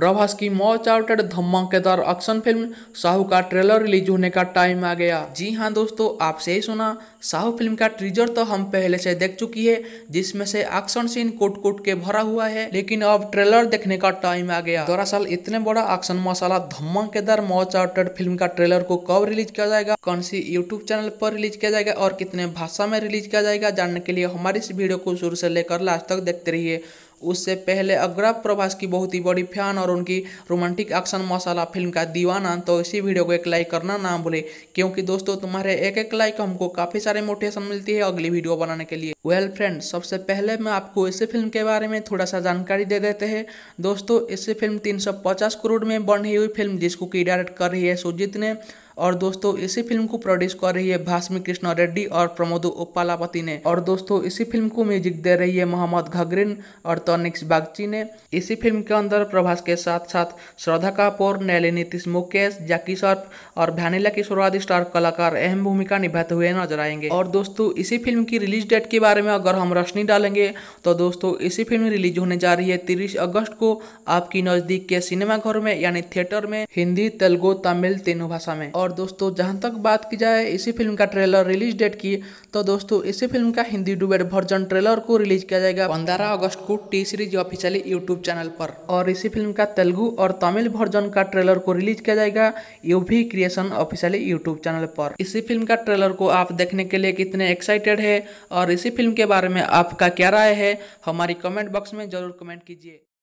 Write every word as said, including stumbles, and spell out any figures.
प्रभास की मौज आउटेड धमाकेदार एक्शन फिल्म साहू का ट्रेलर रिलीज होने का टाइम आ गया। जी हाँ दोस्तों, आपसे ही सुना। साहू फिल्म का ट्रीजर तो हम पहले से देख चुकी है, जिसमें से एक्शन सीन कोट कोट के भरा हुआ है, लेकिन अब ट्रेलर देखने का टाइम आ गया। दरअसल इतने बड़ा एक्शन मसाला धमाकेदार मौज आउटेड फिल्म का ट्रेलर को कब रिलीज किया जाएगा, कौन सी यूट्यूब चैनल पर रिलीज किया जाएगा और कितने भाषा में रिलीज किया जाएगा, जानने के लिए हमारी इस वीडियो को शुरू से लेकर लास्ट तक देखते रहिए। उससे पहले अगर आप प्रभास की बहुत ही बड़ी फैन और उनकी रोमांटिक एक्शन मसाला फिल्म का दीवाना, तो इसी वीडियो को एक लाइक करना ना भूले, क्योंकि दोस्तों तुम्हारे एक एक लाइक हमको काफी सारे मोटिवेशन मिलती है अगली वीडियो बनाने के लिए। वेल फ्रेंड, सबसे पहले मैं आपको इस फिल्म के बारे में थोड़ा सा जानकारी दे देते हैं। दोस्तों, इस फिल्म तीन सौ पचास करोड़ में बनी हुई फिल्म, जिसको की डायरेक्ट कर रही है सुजीत ने। और दोस्तों, इसी फिल्म को प्रोड्यूस कर रही है भास्मी कृष्ण रेड्डी और प्रमोद उप्पालापति ने। और दोस्तों, इसी फिल्म को म्यूजिक दे रही है मोहम्मद घागरिन और तनिष्क बागची ने। इसी फिल्म के अंदर प्रभास के साथ साथ श्रद्धा कपूर, नैली नीतीश, मुकेश, जैकी श्रॉफ और वैनिला किशोर आदि स्टार कलाकार अहम भूमिका निभाते हुए नजर आएंगे। और दोस्तों, इसी फिल्म की रिलीज डेट के बारे में अगर हम रोशनी डालेंगे तो दोस्तों, इसी फिल्म रिलीज होने जा रही है तीस अगस्त को आपकी नजदीक के सिनेमा घर में, यानी थिएटर में, हिंदी, तेलुगु, तमिल तीनों भाषा में। और दोस्तों, जहां तक बात की जाए इसी फिल्म का ट्रेलर रिलीज डेट की, तो दोस्तों इसी फिल्म का हिंदी डुबेट वर्जन ट्रेलर को रिलीज किया जाएगा पंद्रह अगस्त को T series officially YouTube channel पर। और इसी फिल्म का तेलुगु और तमिल वर्जन का ट्रेलर को रिलीज किया जाएगा UV creation officially YouTube channel पर। इसी फिल्म का ट्रेलर को आप देखने के लिए कितने एक्साइटेड है और इसी फिल्म के बारे में आपका क्या राय है, हमारी कमेंट बॉक्स में जरूर कमेंट कीजिए।